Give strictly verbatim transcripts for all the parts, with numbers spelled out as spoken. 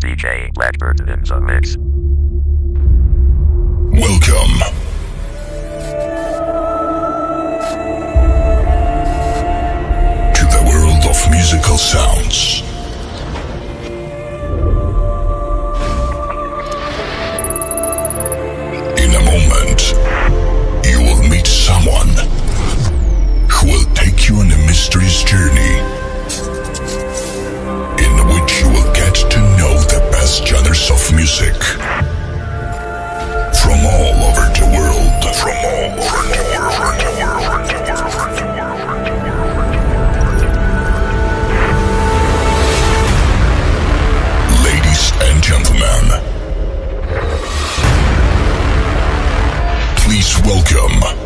D J Blackbird in the mix. Welcome. To the world of musical sounds. In a moment, you will meet someone who will take you on a mysterious journey in which you will get to know the best genres of music from all over the world. From all over the world. Ladies and gentlemen, please welcome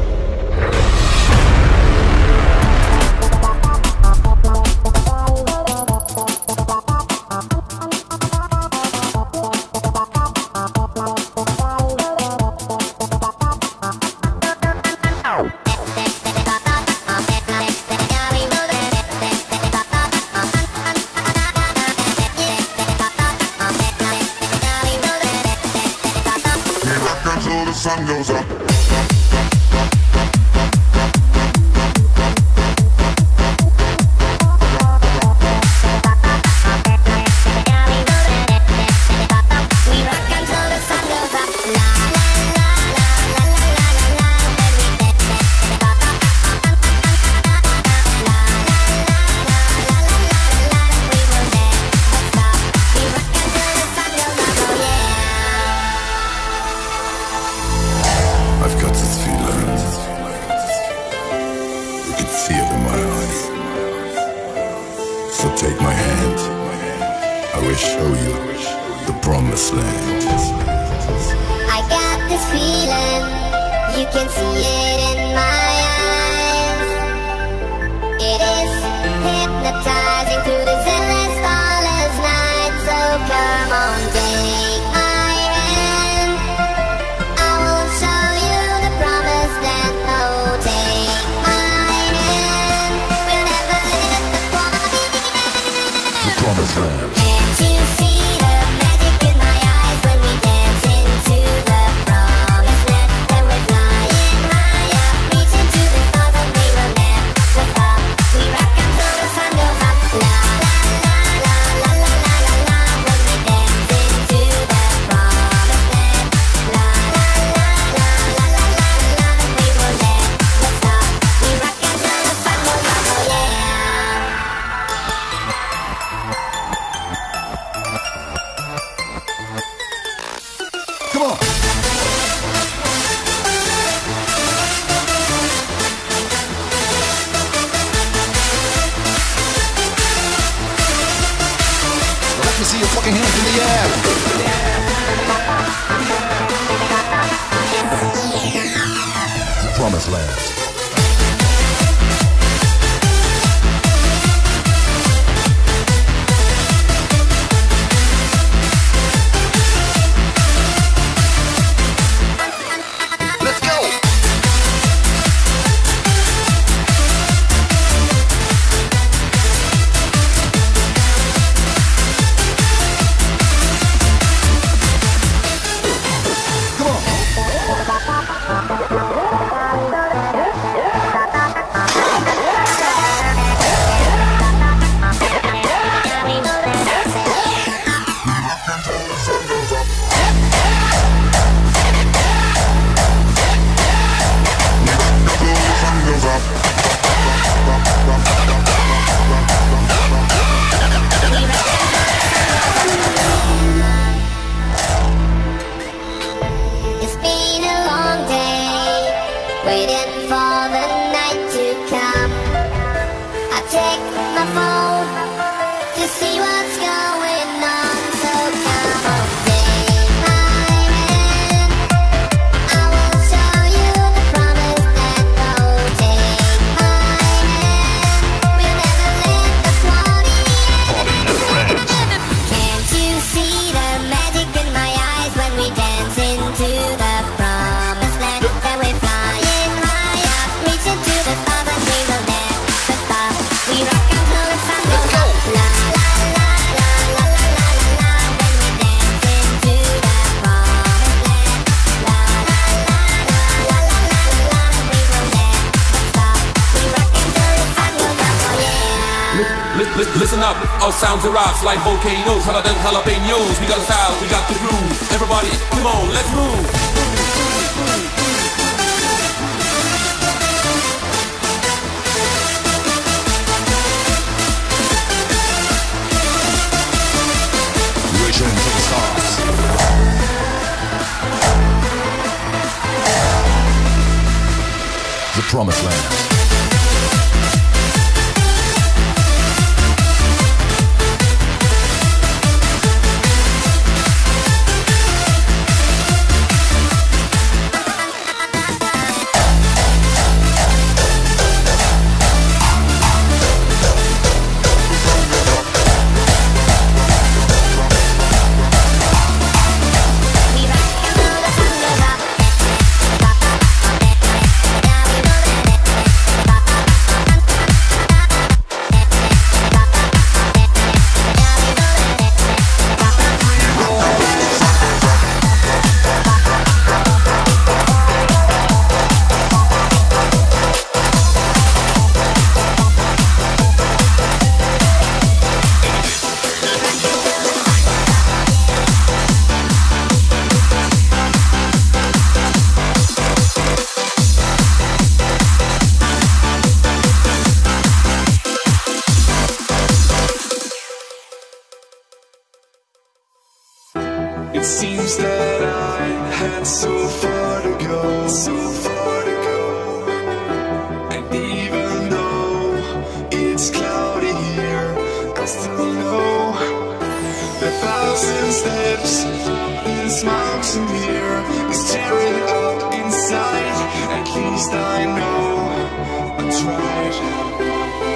sun goes up. Let's go. Listen up, our sounds erupt like volcanoes, hotter than jalapenos. We got the style, we got the groove. Everybody, come on, let's move. Reaching to the stars. The promised land. It seems that I had so far to go, so far to go. And even though it's cloudy here, I still know the thousand steps this mountain here is tearing up inside. At least I know I tried.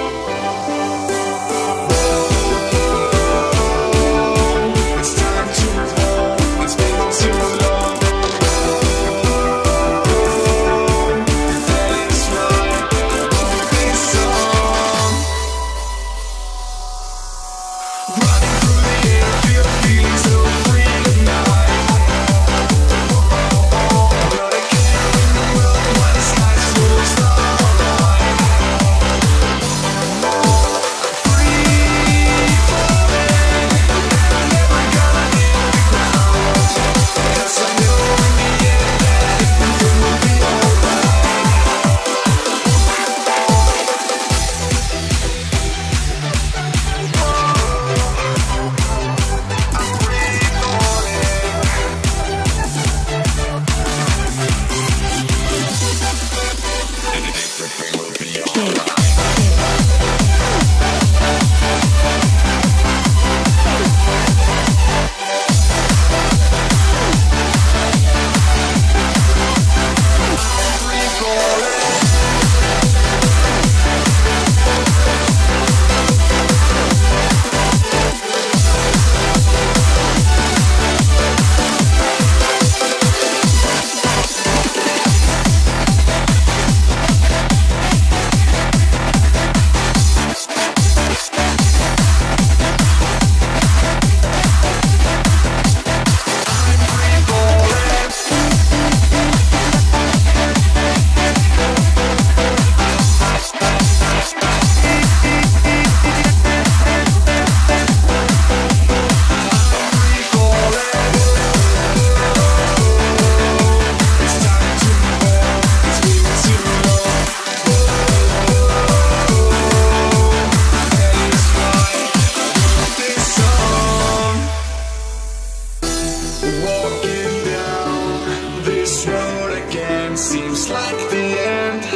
Seems like the end,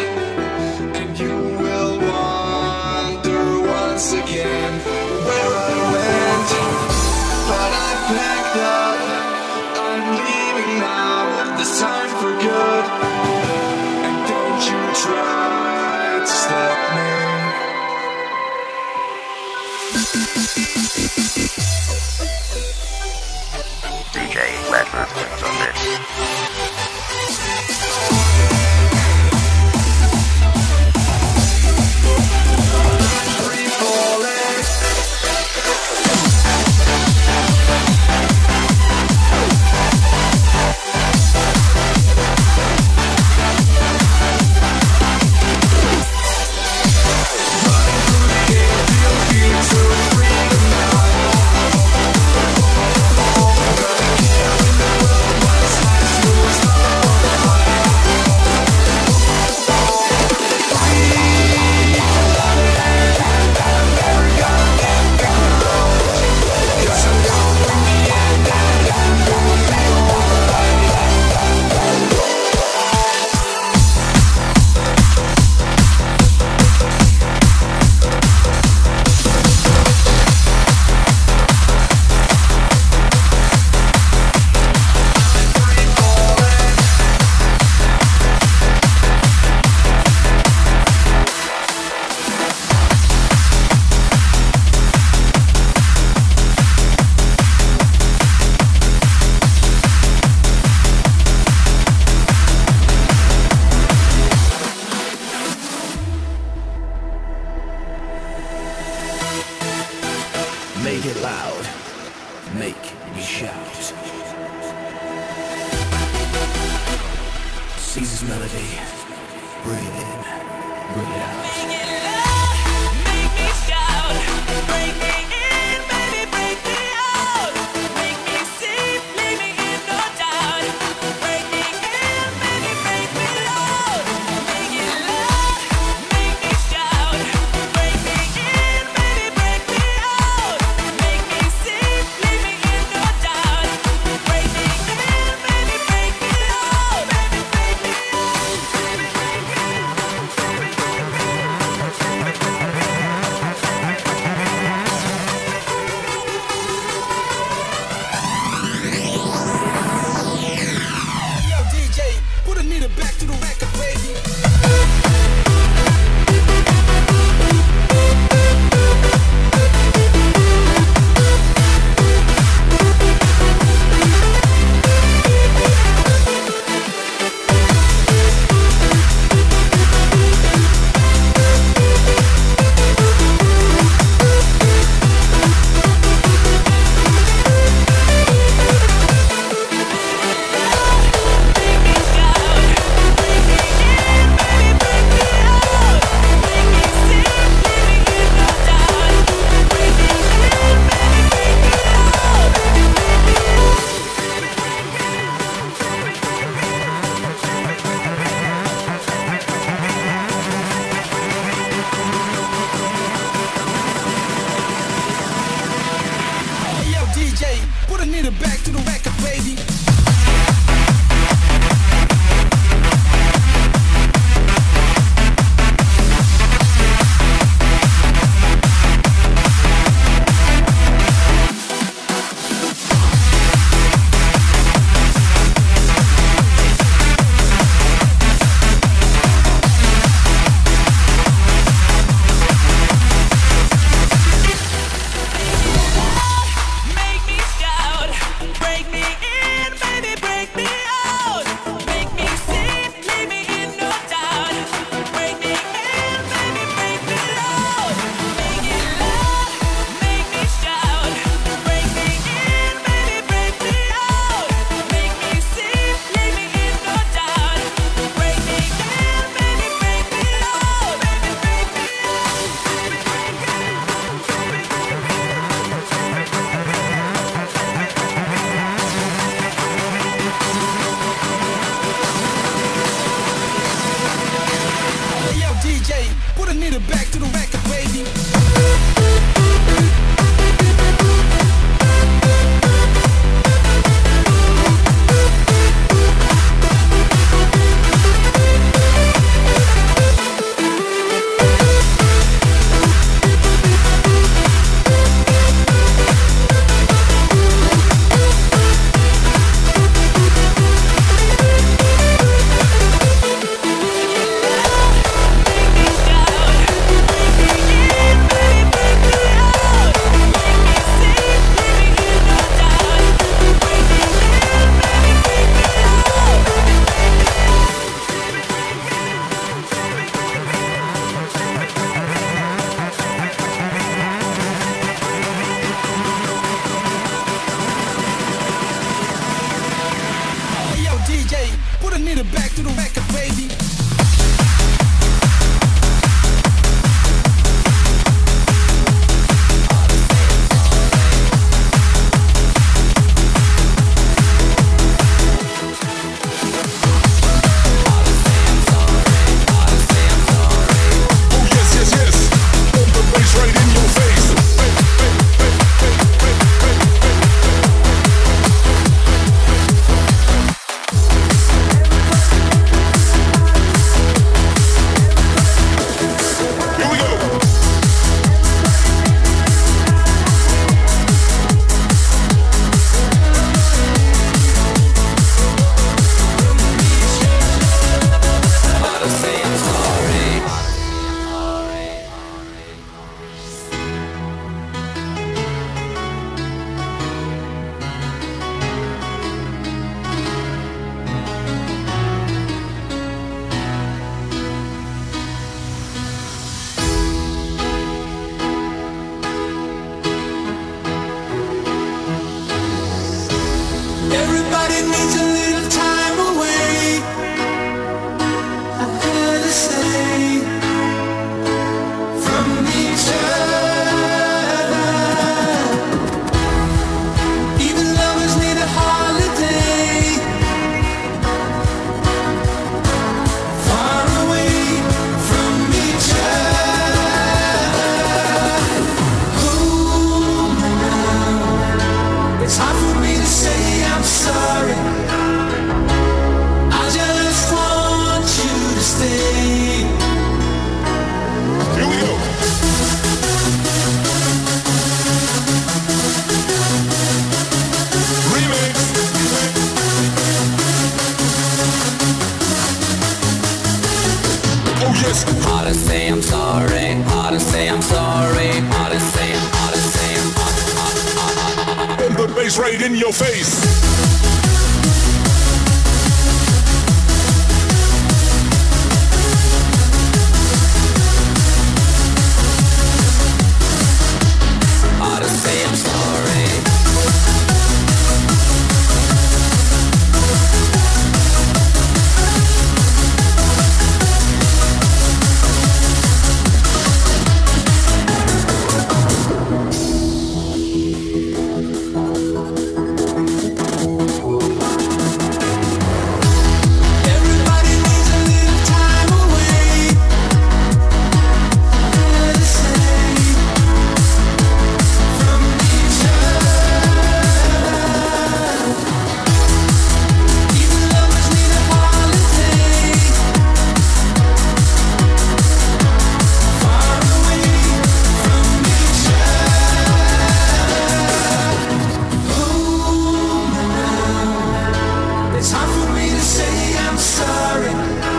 and you will wonder once again where I went. But I packed up, I'm leaving now, this time for good. And don't you try to stop me. D J Blackbird wins on this. Feel Make it loud. Make me shout. Seize this melody. Bring it in. Bring it out. Make it loud. Make me shout. Break me in, baby, break me out. Make me see, leave me in no doubt. Break me in, baby, break me loud. Make it loud. Make me shout. Break me in, baby, break me out. Make me see, leave me in no doubt. Break me in, baby, break me loud. Baby, break me Yo, D J, put Anita back to the record, baby. Yo, D J, put Anita back to the record, baby. Make me shout, break me bass right in your face. Ought to say I'm sorry. Everybody needs a little time away. Let us say from each other. Even lovers need a holiday. Far away from each other. Oh, now it's hard for me to say I'm sorry.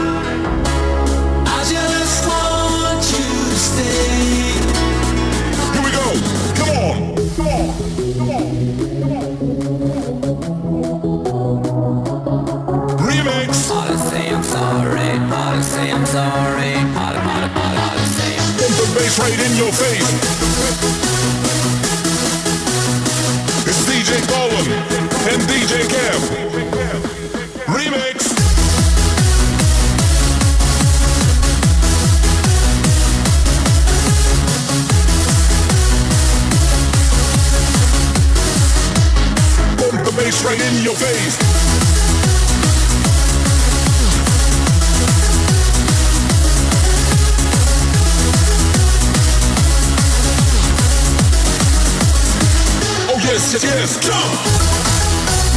I just want you to stay. Here we go. Come on. Come on. Come on. Remix. Ought to say I'm sorry. Ought to say I'm sorry. Ought to, ought to, ought to, ought to say I'm Pump the bass right in your face. It's D J Gollum and D J Kev. Remix. Pump the bass right in your face. Oh yes, yes, yes, jump!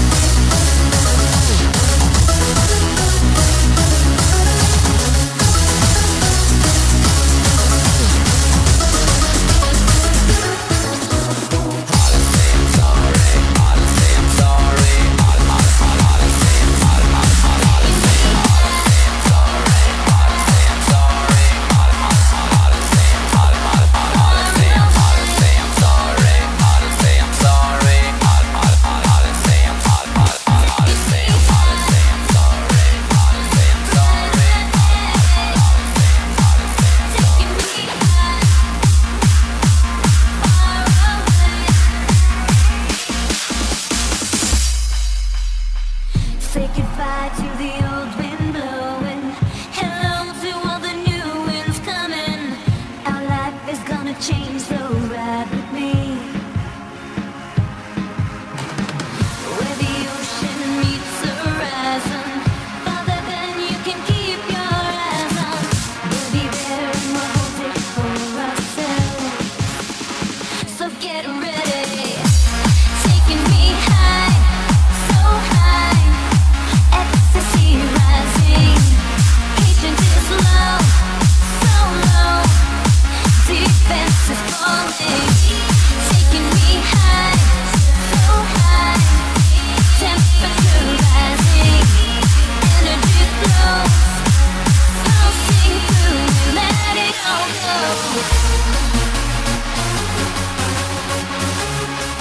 Say goodbye to the old wind blowing. Hello to all the new winds coming. Our life is gonna change, so ride with me. Where the ocean meets the horizon, farther than you can keep your eyes on. We'll be there and we'll hold it for ourselves. So get ready. Taking me high, so high. Ecstasy rising, patient is low, so low. Defense is falling, taking me high, so high. Temperature rising, energy flows. So sing through and let it all go.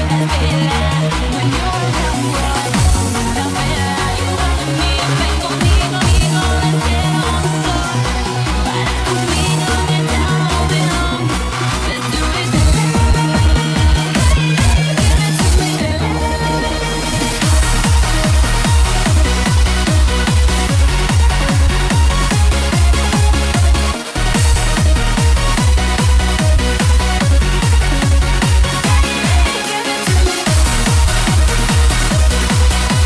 Give it to me.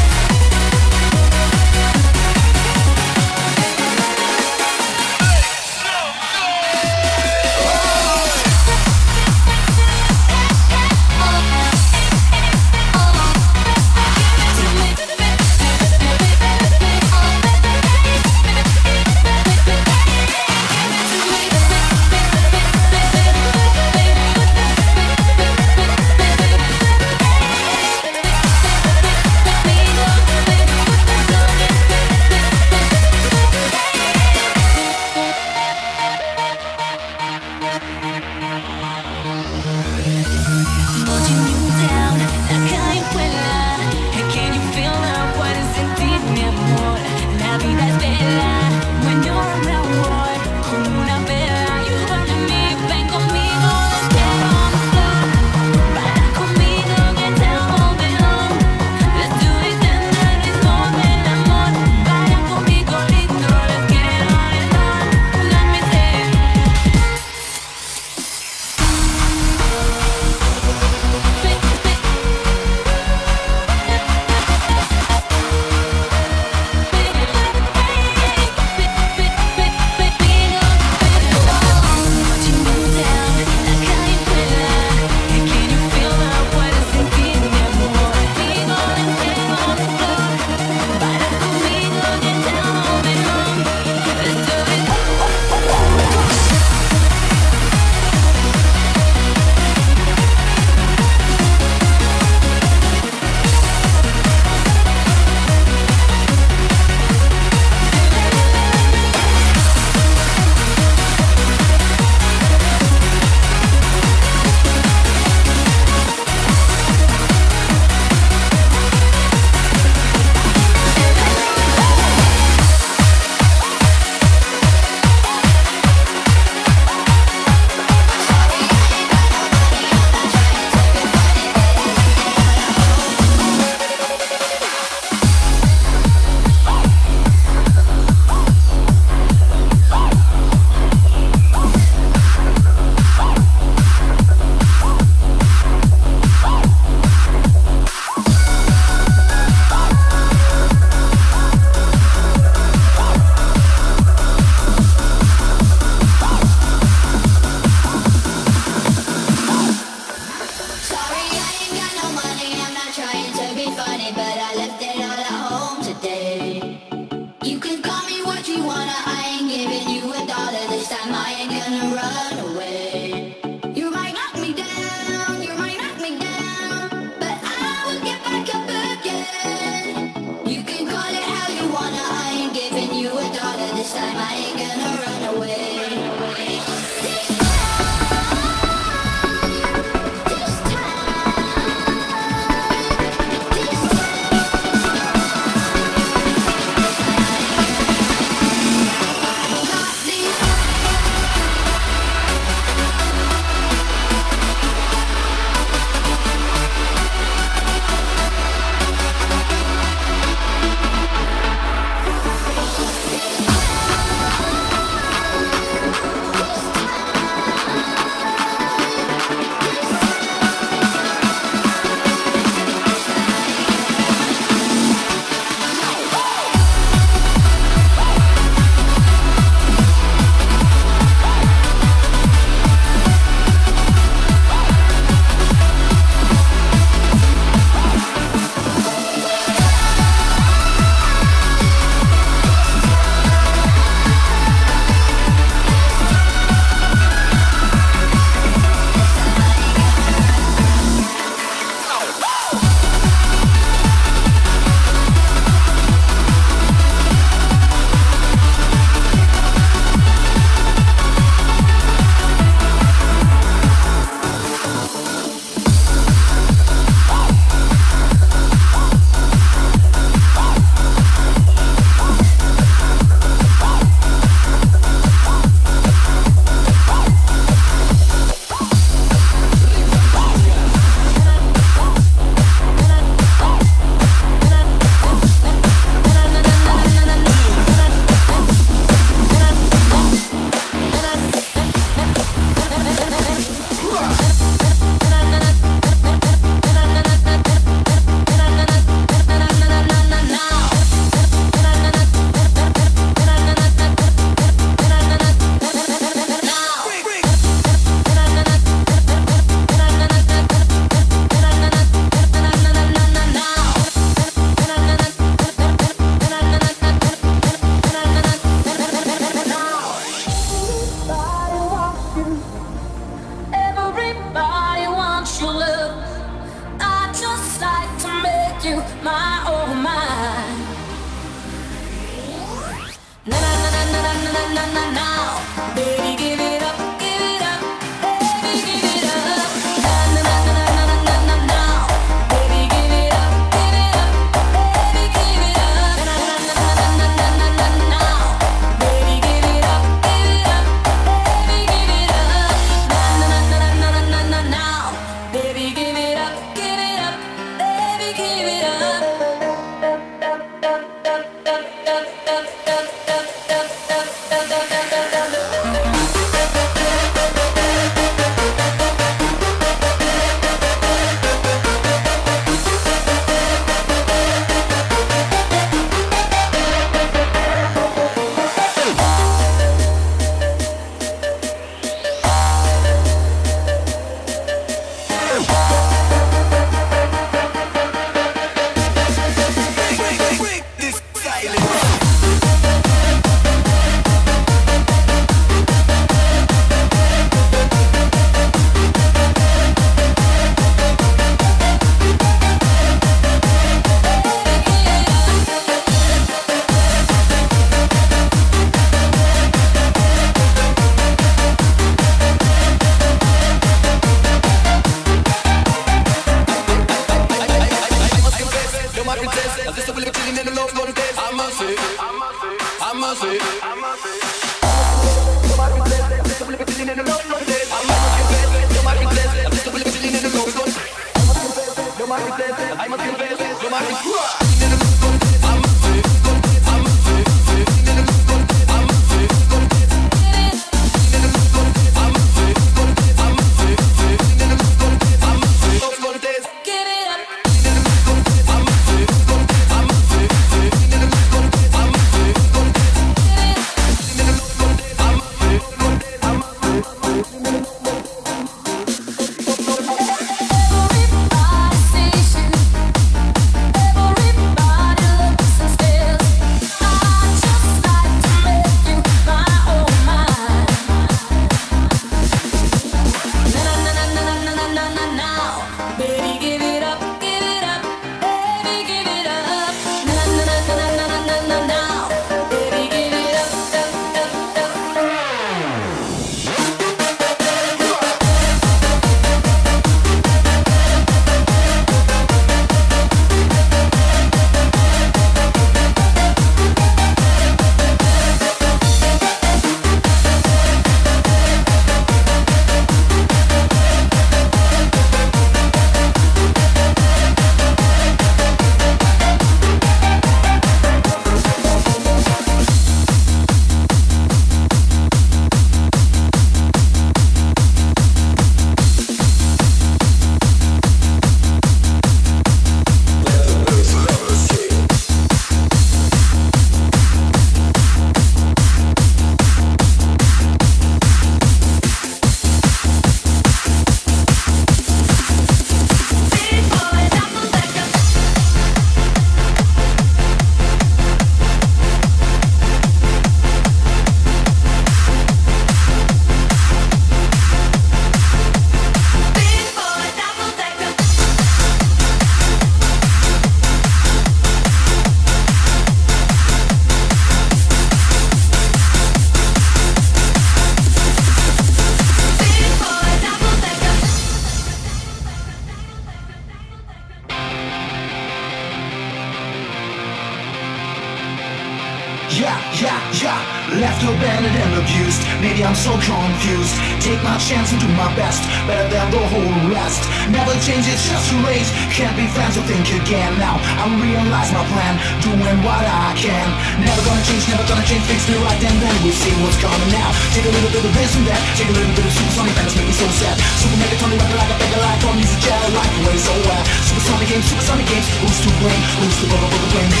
Yeah, yeah, yeah, left abandoned and abused. Maybe I'm so confused. Take my chance and do my best, better than the whole rest. Never change, it's just too late. Can't be friends or think again. Now I realize my plan, doing what I can. Never gonna change, never gonna change. Fix me right then, then we'll see what's coming now. Take a little bit of this and that, take a little bit of supersonic, that make me so sad. Super megatonic, rapping like a beggar, like on music jet, like the way so well. Supersonic games, supersonic games. Who's to blame? Who's to go over the blame?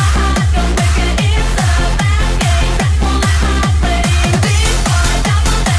Big boy, double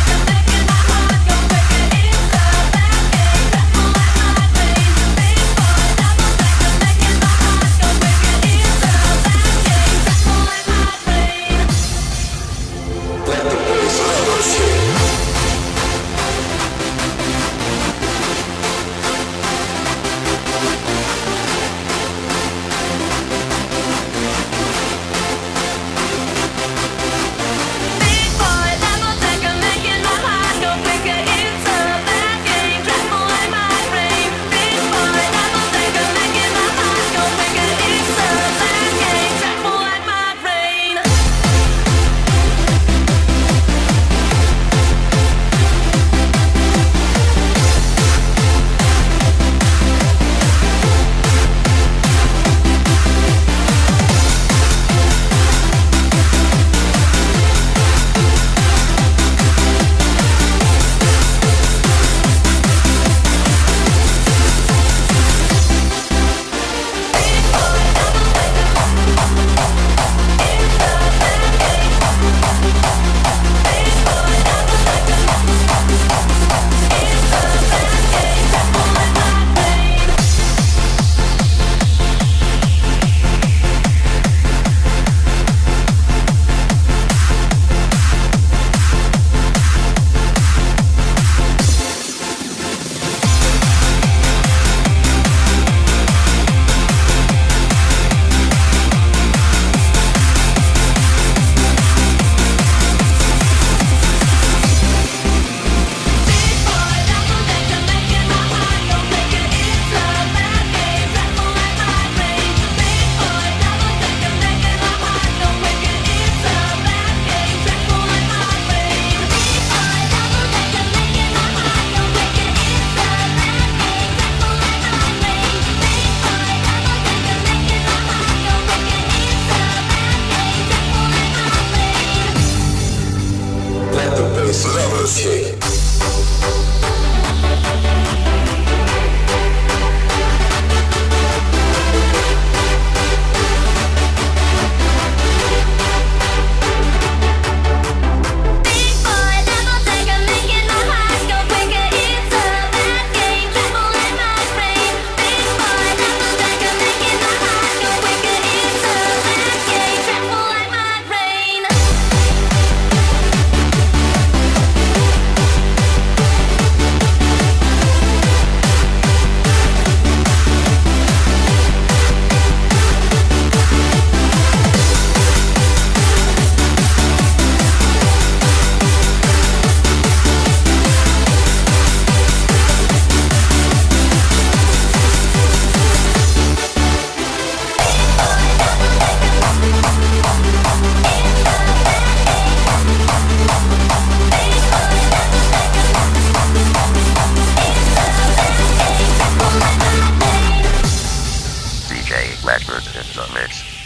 J Ledford in the mix.